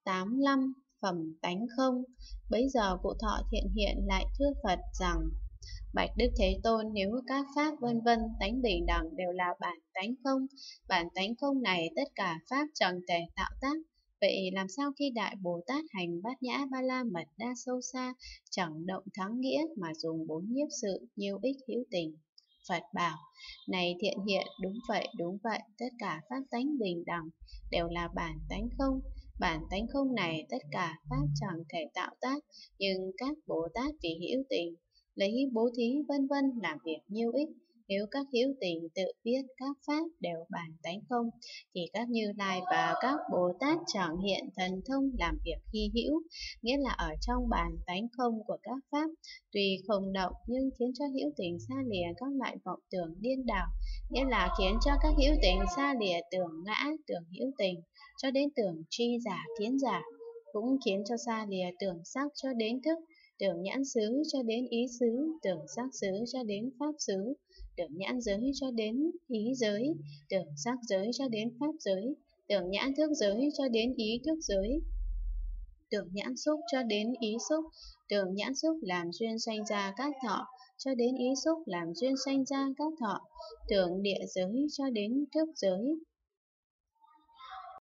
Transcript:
85. Phẩm tánh không. Bấy giờ cụ Thọ Thiện hiện lại thưa Phật rằng: Bạch Đức Thế Tôn, nếu các pháp vân vân tánh bình đẳng đều là bản tánh không này tất cả pháp chẳng thể tạo tác. Vậy làm sao khi Đại Bồ Tát hành Bát Nhã Ba La Mật Đa Sâu Xa, chẳng động thắng nghĩa mà dùng 4 nhiếp sự nhiêu ích hữu tình? Phật bảo: Này Thiện Hiện, đúng vậy, tất cả pháp tánh bình đẳng đều là bản tánh không. Bản tánh không này tất cả pháp chẳng thể tạo tác, nhưng các Bồ Tát vì hữu tình lấy bố thí vân vân làm việc nhiêu ích. Nếu các hữu tình tự biết các pháp đều bản tánh không, thì các Như Lai và các Bồ Tát chẳng hiện thần thông làm việc hy hữu, nghĩa là ở trong bản tánh không của các pháp, tuy không động nhưng khiến cho hữu tình xa lìa các loại vọng tưởng điên đảo, nghĩa là khiến cho các hữu tình xa lìa tưởng ngã, tưởng hữu tình cho đến tưởng tri giả, kiến giả, cũng khiến cho xa lìa tưởng sắc cho đến thức, tưởng nhãn xứ cho đến ý xứ, tưởng sắc xứ cho đến pháp xứ, tưởng nhãn giới cho đến ý giới, tưởng sắc giới cho đến pháp giới, tưởng nhãn thức giới cho đến ý thức giới, tưởng nhãn xúc cho đến ý xúc, tưởng nhãn xúc làm duyên sanh ra các thọ, cho đến ý xúc làm duyên sanh ra các thọ, tưởng địa giới cho đến thức giới,